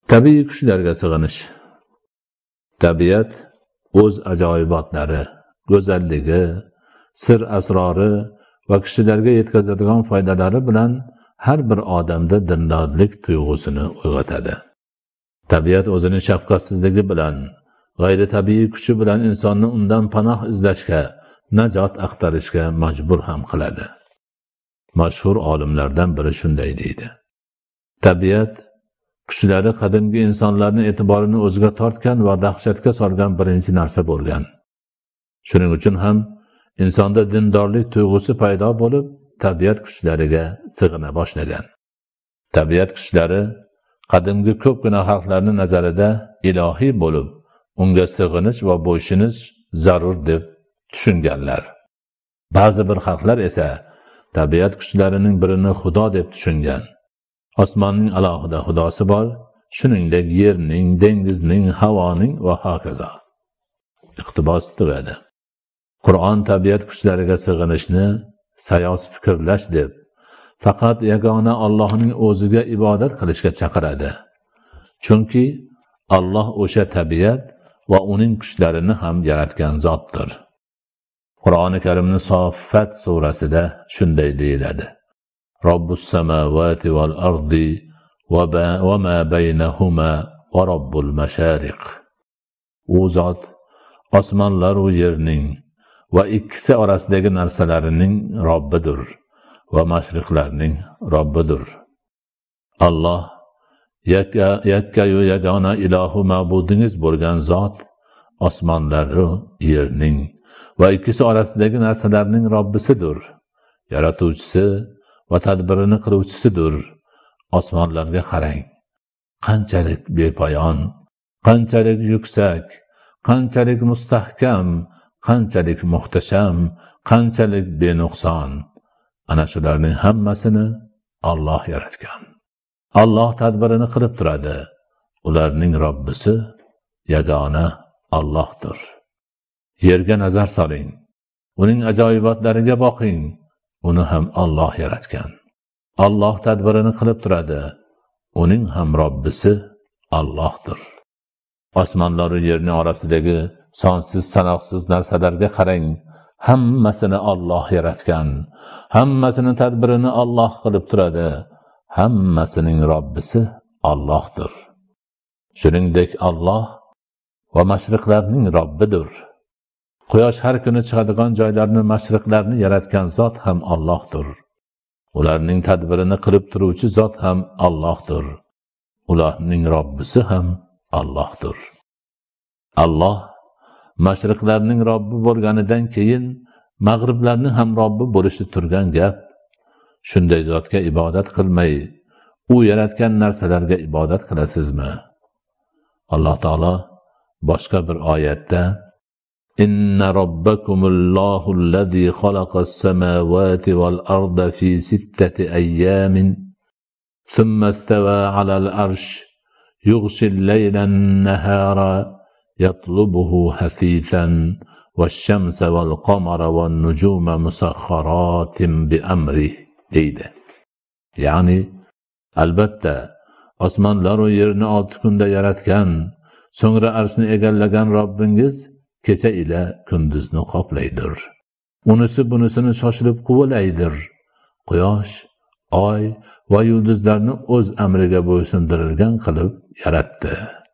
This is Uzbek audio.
Tabiiy kuchlarga sig'inish. Tabiat o'z ajoyibotlari, go'zalligi, sir asrori va kishilarga yetkazadigan foydalari bilan har bir odamda dindorlik tuyg'usini uyg'otadi. Tabiat o'zining shafqatsizligi bilan, g'ayritabiiy kuchi bilan insonni undan panoh izlashga, najot axtarishga majbur ham qiladi. Mashhur olimlardan biri shunday deydi: tabiat kuchlari qadimgi insonlarning e'tiborini o'ziga tortgan va dahshatga solgan birinchi narsa bo'lgan. Shuning uchun ham insonda dindorlik tuyg'usi paydo bo'lib, tabiat kuchlariga sig'ina boshlagan. Tabiat kuchlari qadimgi ko'pgina xalqlarning nazarida ilohiy bo'lib, unga sig'inish va bo'ysunish zarur deb tushunganlar. Ba'zi bir xalqlar esa tabiat kuchlarining birini Xudo deb tushungan. Osmonning alohida xudosi bor, shuningdek yerning, dengizning, havoning va hokazo. Iqtibos tugadi. Qur'on tabiat kuchlariga sig'inishni sayos fikrlash deb, faqat yagona Allohning o'ziga ibodat qilishga chaqiradi. Chunki Alloh o'sha tabiat va uning kuchlarini ham yaratgan zotdir. Qur'oni Karimning Soffat surasida shunday deyiladi: Robbus samawati val ardi va ma baynahuma va robbul mashariq. U zot osmonlar va yerning va ikkisi orasidagi narsalarining Robbidir va mashriqlarning Robbidir. Alloh yakka-yu yagona ilohu ma'budingiz bo'lgan zot osmonlar va yerning va ikkisi orasidagi narsalarning Robbisidir, yaratuvchisi va tadbirini qiluvchisidir. Osmonlarga qarang, qanchalik bepoyon, qanchalik yuksak, qanchalik mustahkam, qanchalik muhtasham, qanchalik benuqson. Ana shularning hammasini Alloh yaratgan. Alloh tadbirini qilib turadi. Ularning Robbisi yagona Allohdir. Yerga nazar soling, uning ajoyibotlariga boqing. Uni ham Alloh yaratgan. Alloh tadbirini qilib turadi. Uning ham Robbisi Allohdir. Osmonlar va yerning orasidagi sonsiz sanoqsiz narsalarga qarang. Hammasini Alloh yaratgan. Hammasini tadbirini Alloh qilib turadi. Hammasining Robbisi Allohdir. Shuningdek Alloh va mashriqlarning Robbidir. Quyosh har kuni chiqadigan joylarni, mashriqlarni yaratgan zot ham Allohdir. Ularning tadbirini qilib turuvchi zot ham Allohdir. Ularning Robbisi ham Allohdir. Alloh mashriqlarning Robbi bo'lganidan keyin mag'riblarning ham Robbi bo'lishi turgan gap. Shunday zotga ibodat qilmay, u yaratgan narsalarga ibodat qilasizmi? Alloh taolo boshqa bir oyatda: Inna robbakumullohu allazi xalaqas samawati val arda fi sittati ayyamin thumma istawa alal arsh yughshil laylan nahara yatlubuhu hafithan wash-shamsa wal qamara wan nujuma musakhkharatin bi amri deydi. Ya'ni albatta osmonlar va yerni 6 kunda yaratgan, so'ngra arshni egallagan Robbingiz kecha ila kunduzni qoplaydir. Unisi bunisini shoshilib quvalaydir. Quyosh, oy va yulduzlarni o'z amriga bo'ysundirilgan qilib yaratdi.